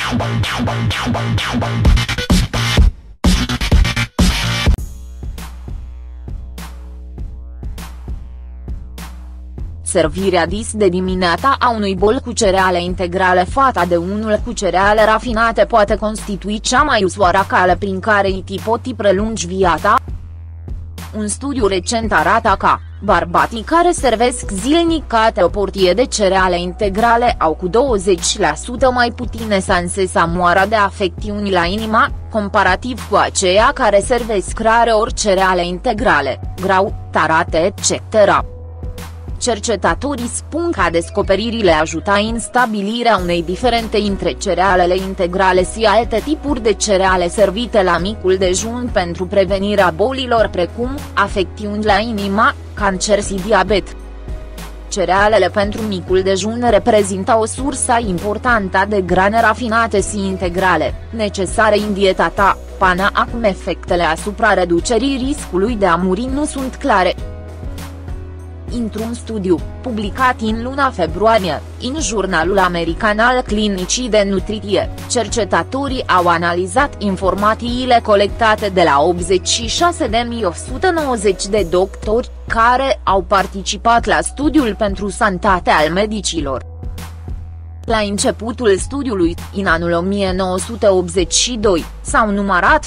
Servirea dis de dimineața a unui bol cu cereale integrale fata de unul cu cereale rafinate poate constitui cea mai ușoară cale prin care îi poti prelungi viața. Un studiu recent arată că bărbații care servesc zilnic câte o porție de cereale integrale au cu 20% mai puține șanse să moară de afecțiuni la inimă, comparativ cu aceia care servesc rareori cereale integrale, grau, tarate etc. Cercetătorii spun că descoperirile ajută în stabilirea unei diferențe între cerealele integrale și alte tipuri de cereale servite la micul dejun pentru prevenirea bolilor precum afecțiuni la inimă, cancer și diabet. Cerealele pentru micul dejun reprezintă o sursă importantă de grane rafinate și integrale, necesare în dieta ta, până acum efectele asupra reducerii riscului de a muri nu sunt clare. Într-un studiu, publicat în luna februarie, în jurnalul american al clinicii de nutriție, cercetătorii au analizat informațiile colectate de la 86.190 de doctori, care au participat la studiul pentru sănătate al medicilor. La începutul studiului, în anul 1982, s-au numărat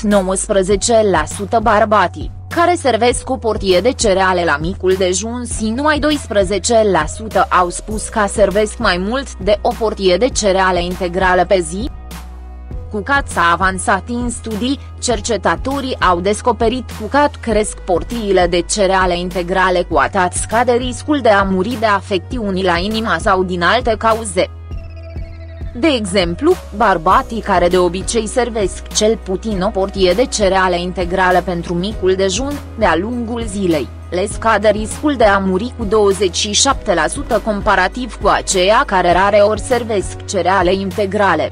19% bărbații care servesc o porție de cereale la micul dejun și numai 12% au spus că servesc mai mult de o porție de cereale integrale pe zi. Cu cât s-a avansat în studii, cercetătorii au descoperit cu cât cresc porțiile de cereale integrale cu atât scade riscul de a muri de afecțiuni la inimă sau din alte cauze. De exemplu, bărbații care de obicei servesc cel puțin o porție de cereale integrale pentru micul dejun, de-a lungul zilei, le scade riscul de a muri cu 27% comparativ cu aceia care rareori servesc cereale integrale.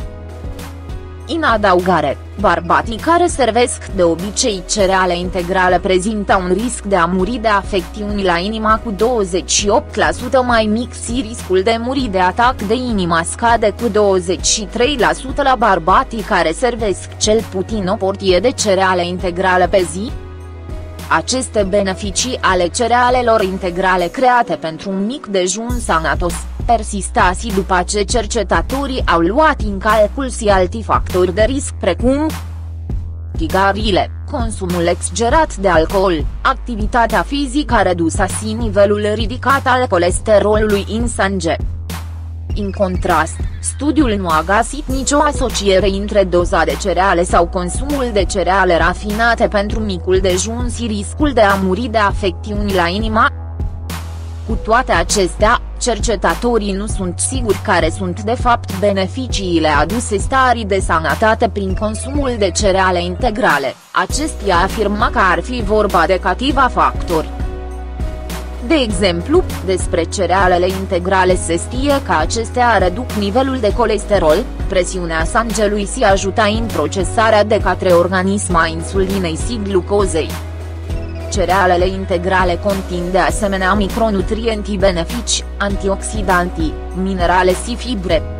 În adăugare, bărbații care servesc de obicei cereale integrale prezintă un risc de a muri de afecțiuni la inimă cu 28% mai mic și riscul de muri de atac de inimă scade cu 23% la bărbații care servesc cel puțin o porție de cereale integrale pe zi. Aceste beneficii ale cerealelor integrale create pentru un mic dejun sănătos persistă și după ce cercetătorii au luat în calcul și alți factori de risc precum țigările, consumul exagerat de alcool, activitatea fizică redusă și nivelul ridicat al colesterolului în sânge. În contrast, studiul nu a găsit nicio asociere între doza de cereale sau consumul de cereale rafinate pentru micul dejun și riscul de a muri de afecțiuni la inimă. Cu toate acestea, cercetătorii nu sunt siguri care sunt de fapt beneficiile aduse stării de sănătate prin consumul de cereale integrale, acestea afirmă că ar fi vorba de câțiva factori. De exemplu, despre cerealele integrale se știe că acestea reduc nivelul de colesterol, presiunea sângelui și ajută în procesarea de către organism a insulinei și glucozei. Cerealele integrale conțin de asemenea micronutrienți benefici, antioxidanti, minerale și fibre.